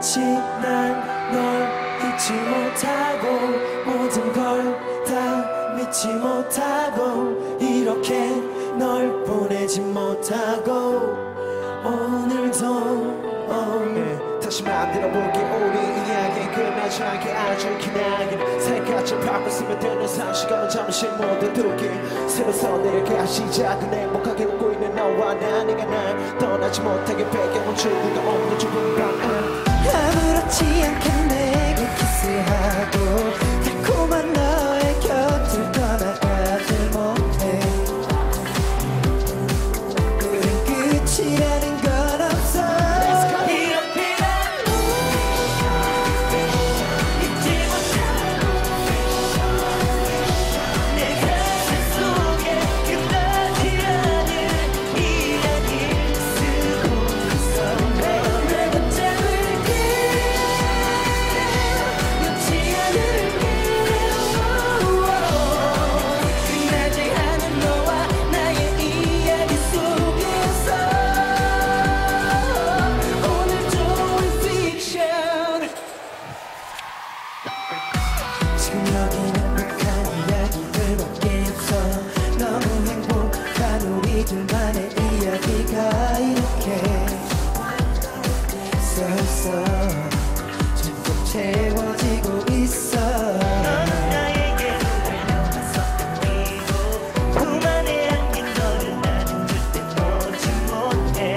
마치 난 널 잊지 못하고 모든 걸 다 믿지 못하고 이렇게 널 보내지 못하고 오늘도 다시 만들어볼게 우리 이야기 끝나지 않게 아주 기나긴 새까지 바꿨으면 되는 상시간은 잠시 모두 두기 새로 서내려가 시작은 행복하게 웃고 있는 너와 나 네가 날 떠나지 못하게 배경은 출구가 없는 좁은 방 아무렇지 않게 내게 키스하고 달콤한 너의 곁을 떠나가지 못해 우린 끝이라는 건 없어 이렇게 난 잊지 못하고 내 가슴 속에 끝나지 않은 이야기를 쓰고 있어 내 붙잡을게 놓지 않을게 끝나지 않은 너와 나의 이야기 속에서 오늘도 픽션 지금 여기는 북한 이야기들밖에 없어 너무 행복한 우리들만의 이야기가 이렇게 써있어 전부 채워지고 있어 너는 나에게 달려왔었던 이곳 품 안에 안긴 너를 나는 절대 보지 못해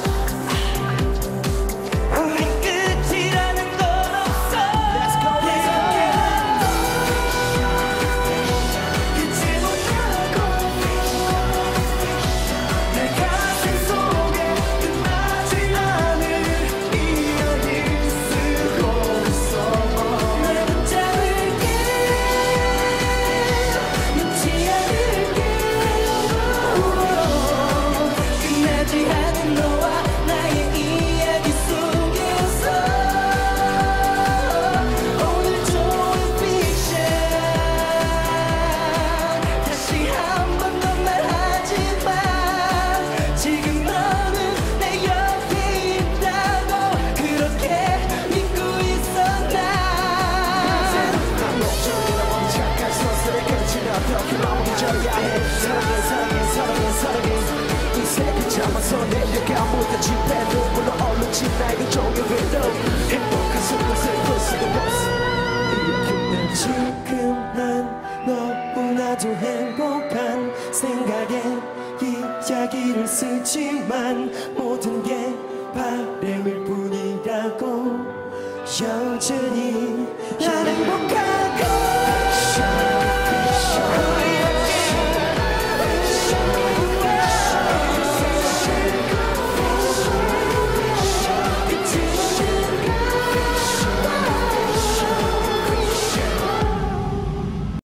우린 끝이라는 건 없어 잊지 못하고 내 가슴 속에 끝나지 않은 이야기를 쓰고 있어 날 붙잡을게 놓지 않을게 끝나지 않은 너와 나의 이야기 속에서 오늘 좋은 픽션 다시 한 번 더 말하지만 지금 너는 내 옆에 있다고 그렇게 믿고 있어 난 목적이라 원착한 서술의 끝은 어떻게 마무리져야 해 사랑해 사랑해 사랑해 사랑해 이 색을 참아서 내려가 못하지 배도 물론 얼룩진 나에게 종류에도 행복한 순간 슬픈 수도 없어 지금 난 너무나도 행복한 생각에 이야기를 쓰지만 모든 게 바램일 뿐이라고 여전히 난 행복한